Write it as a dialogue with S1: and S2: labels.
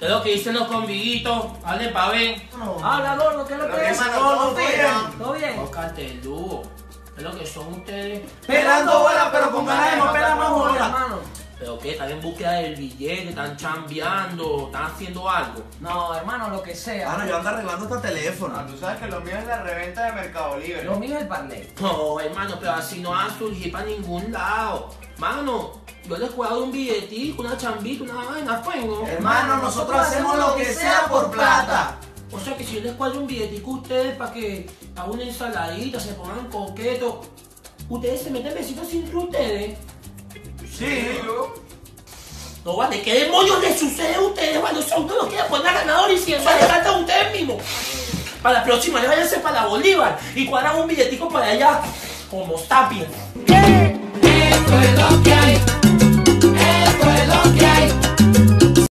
S1: ¿Qué es lo que dicen los conviguitos? Hablen pa' ver.
S2: Habla, gordo, ¿qué es lo que es?
S3: Todo bien.
S2: ¿Todo bien?
S1: Óscate el dúo. ¿Qué es lo que son ustedes?
S3: Pelando bola, pero con ganas de no pelar más bola.
S2: Hermano.
S1: ¿Pero qué? ¿Están en búsqueda del billete? ¿Están chambeando? ¿Están haciendo algo?
S2: No, hermano, lo que sea.
S3: Mano, yo ando arreglando este teléfono.
S4: Tú sabes que lo mío es la reventa de Mercado Libre.
S2: Lo mío es el parley.
S1: No, hermano, pero así no va a surgir para ningún lado. Mano, yo les puedo dar un billetico, una chambita, una vaina, pues, ¿no?
S3: Hermano, nosotros hacemos lo que sea por plata.
S1: O sea que si yo les cuadro un billetico a ustedes para que hagan una ensaladita, se pongan coquetos, ustedes se meten besitos entre ustedes.
S3: Sí.
S1: No vale, ¿qué demonios les sucede a ustedes cuando son todos los que poner ganador y si eso les falta a ustedes mismos? Para la próxima vez váyanse para la Bolívar y cuadran un billetico para allá, como Tapia.
S5: Esto es lo que hay.